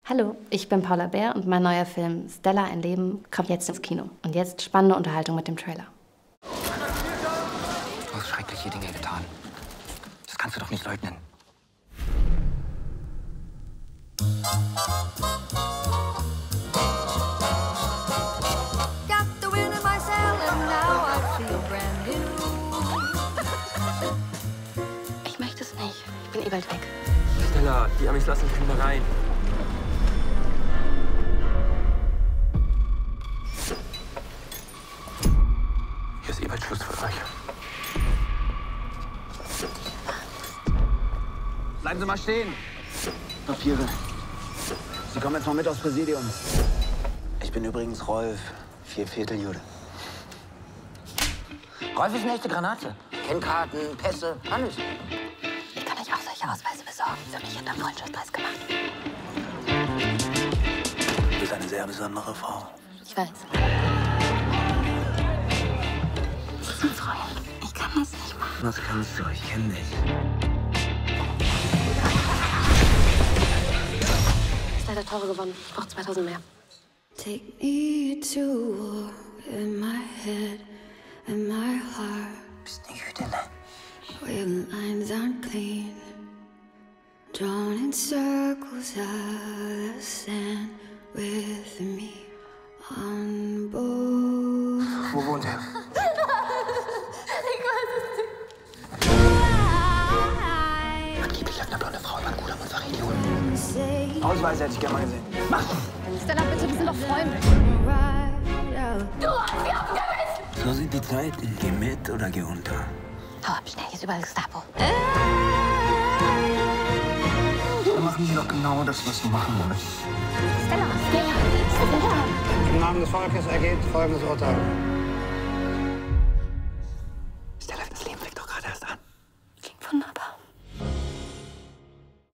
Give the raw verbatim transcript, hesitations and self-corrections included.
Hallo, ich bin Paula Bär und mein neuer Film Stella, ein Leben kommt jetzt ins Kino. Und jetzt spannende Unterhaltung mit dem Trailer. Du hast schreckliche Dinge getan. Das kannst du doch nicht leugnen. Ich möchte es nicht. Ich bin eh bald weg. Stella, die Amis lassen Kinder rein. Hier ist eh bald Schluss für euch. Bleiben Sie mal stehen. Papiere. Sie kommen jetzt mal mit aufs Präsidium. Ich bin übrigens Rolf, Viervierteljude. Rolf ist eine echte Granate. Kennkarten, Pässe, alles. Ich kann euch auch solche Ausweise besorgen. Für mich in der Freundschaftspreis gemacht. Du bist eine sehr besondere Frau. Ich weiß. Das ist ein Freund. Ich kann das nicht machen. Was kannst du? Ich kenne dich. Ist leider teurer geworden. Ich brauche zweitausend mehr. Take me to war in my head and my heart. Bist eine Jüdin, ne? Where lines aren't clean, drawn in circles out of sand with me on board. Wo wohnt er? Angeblich hat eine blonde Frau immer ein guter unserer Region. Ausweise hätte ich gerne mal gesehen. Mach! Stella, bitte, wir sind doch Freunde. Du, wir haben gewiss! So sind die Zeiten. Geh mit oder geh unter. Hau ab, schnell, hier ist überall Gestapo. Dann machen die doch genau das, was du machen musst. Stella, Stella, Stella. Im Namen des Volkes ergeht folgendes Urteil.